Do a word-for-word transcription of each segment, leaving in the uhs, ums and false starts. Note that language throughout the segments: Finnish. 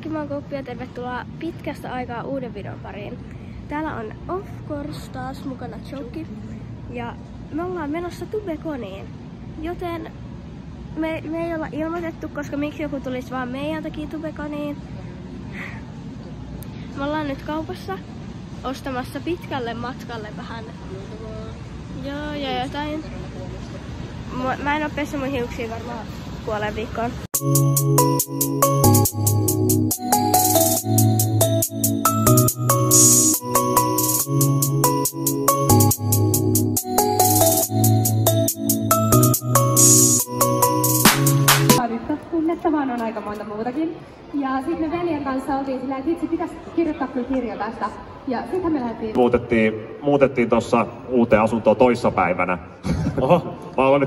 kaikki, mä oon Koppi ja tervetuloa pitkästä aikaa uuden videon pariin. Täällä on of course taas mukana Choki ja me ollaan menossa Tubeconiin, joten me, me ei olla ilmoitettu, koska miksi joku tulisi vaan meidän takia Tubeconiin. Me ollaan nyt kaupassa ostamassa pitkälle matkalle vähän joo ja jotain. Mä en oo pessyt mun hiuksia varmaan puoleen viikkoon. Tunnetta vaan on aika monta muutakin. Ja sitten me veljen kanssa oltiin sillä, että itse pitäisi kirjoittaa kyllä kirja tästä. Ja sitten me lähdettiin... Muutettiin, muutettiin tuossa uuteen asuntoon toissapäivänä. Oho, mä olen nyt...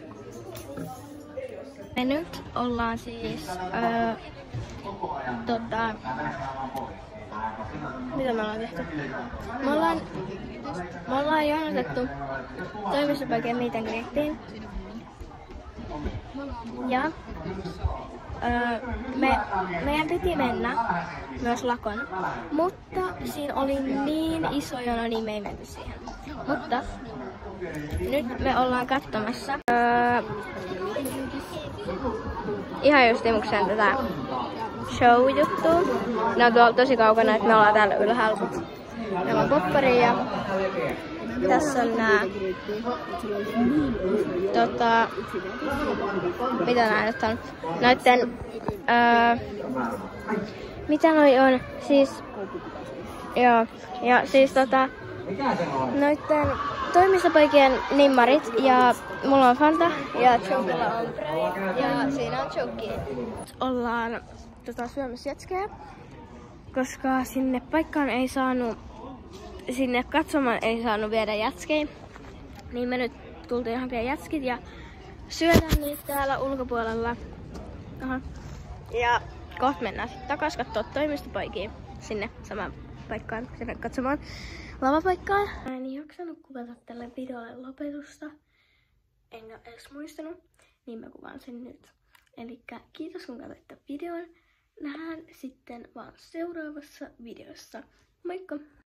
Me nyt ollaan siis... Öö, tota... Mitä me ollaan tehty? Me ollaan... Me ollaan jonotettu toimistopaikkojen meet and greetiin. Ja öö, me, meidän piti mennä myös lakon, mutta siinä oli niin iso jono, niin me ei menty siihen. Mutta nyt me ollaan katsomassa öö, ihan just imukseen tätä show-juttua. Ne on tuolla tosi kaukana, että me ollaan täällä ylhäällä. Meillä on poppari ja tässä on nää tota, mitä nää nyt on? Noitten öö, mitä noi on? Siis joo, ja siis tota noitten toimistopoikien nimmarit ja mulla on Fanta ja Chokilla on Prey ja siinä on Choki. Ollaan tota, syömässä jätskejä, koska sinne paikkaan ei saanut sinne katsomaan ei saanut viedä jätskejä, niin me nyt tultiin hakemaan jätskit ja syödään niitä täällä ulkopuolella. Aha. Ja kohta mennään sitten takas katsoa toimistopoikia sinne samaan paikkaan, sinne katsomaan lavapaikkaan. Mä en jaksanut kuvata tälle videolle lopetusta, enkä edes muistanut, niin mä kuvaan sen nyt. Elikkä kiitos kun katsoitte videon. Nähdään sitten vaan seuraavassa videossa. Moikka!